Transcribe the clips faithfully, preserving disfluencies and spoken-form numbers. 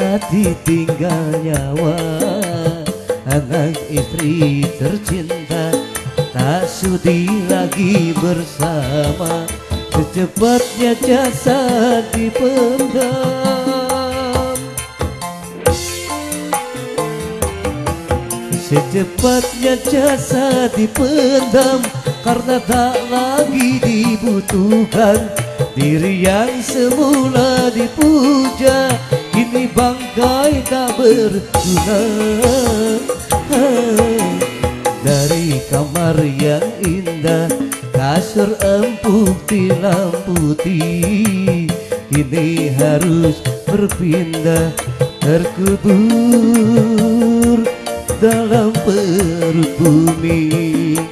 saat ditinggal nyawa, anak istri tercinta tak sudi lagi bersama. Secepatnya jasad dipendam, secepatnya jasad dipendam, karena tak lagi dibutuhkan. Diri yang semula dipuja kini bangkai tak berguna. Dari kamar yang indah, kasur empuk tilam putih, kini harus berpindah, terkubur dalam perut bumi.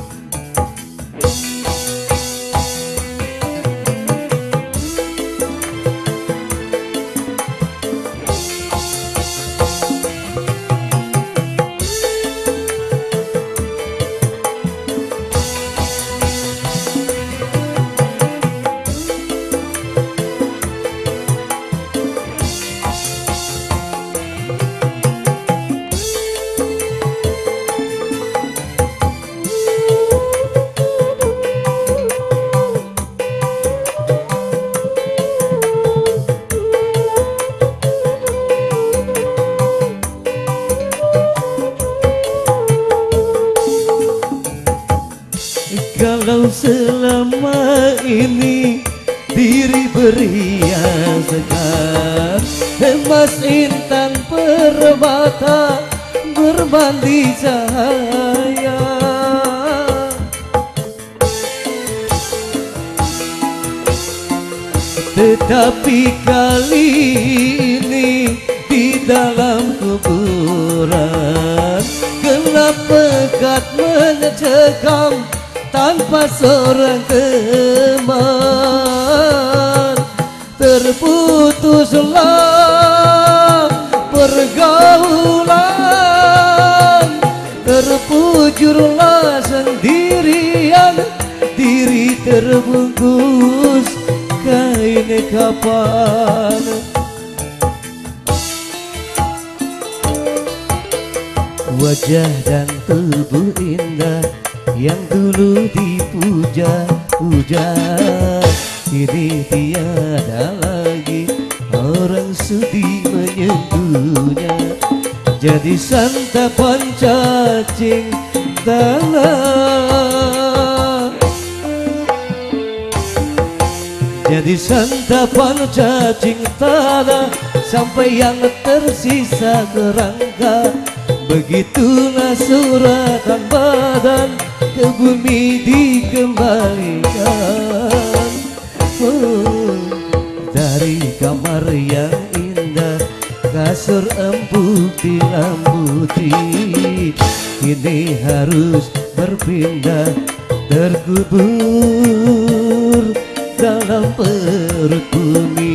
Kalau selama ini diri berhiaskan emas intan permata berbandi cahaya, tetapi kali ini di dalam kuburan gelap pekat mencekam tanpa seorang teman. Terputuslah pergaulan, terpujurlah sendirian, diri terbungkus kain kapan. Wajah dan tubuh indah yang dulu dipuja-puja, kini tiada lagi orang sudi menyentuhnya. Jadi santapan cacing tanah, jadi santapan cacing tanah, sampai yang tersisa kerangka. Begitulah suratan badan ke bumi dikembalikan. Oh, dari kamar yang indah, kasur empuk tilam putih, kini harus berpindah, terkubur dalam perut bumi.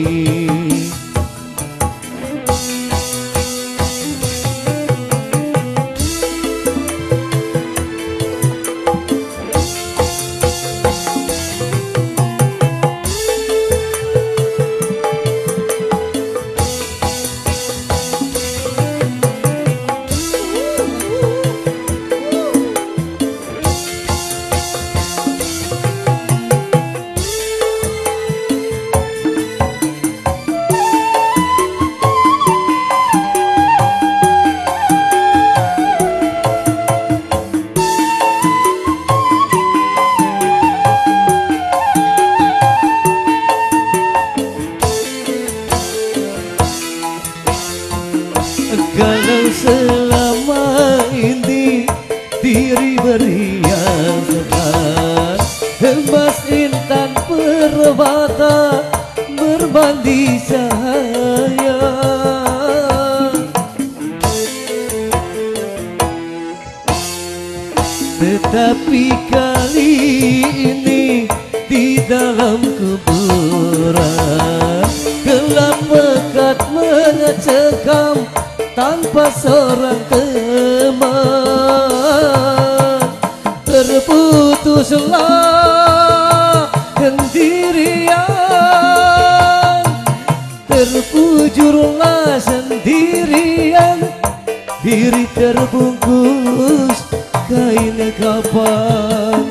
Kalau selama ini diri berhiaskan emas intan permata berbandi cahaya, tetapi kali ini di dalam kuburan gelap pekat mencekam tanpa seorang teman. Terputuslah sendirian, terpujurlah sendirian, sendirian, diri terbungkus kain kapan.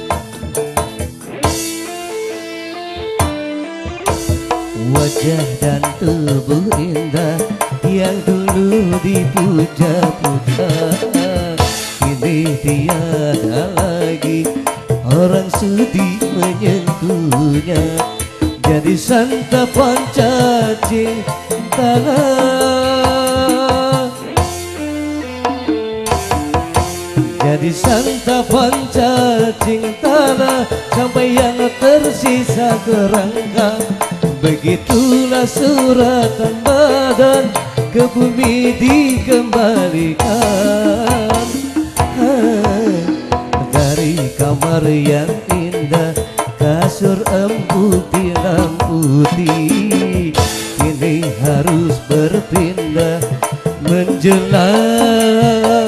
Wajah dan tubuh indah yang dulu dipuja-puja, kini tiada lagi orang sudi menyentuhnya. Jadi santapan cacing tanah, jadi santapan cacing tanah, sampai yang tersisa kerangka. Begitulah suratan badan ke bumi dikembalikan. Dari kamar yang indah, kasur empuk tilam putih, kini harus berpindah menjelang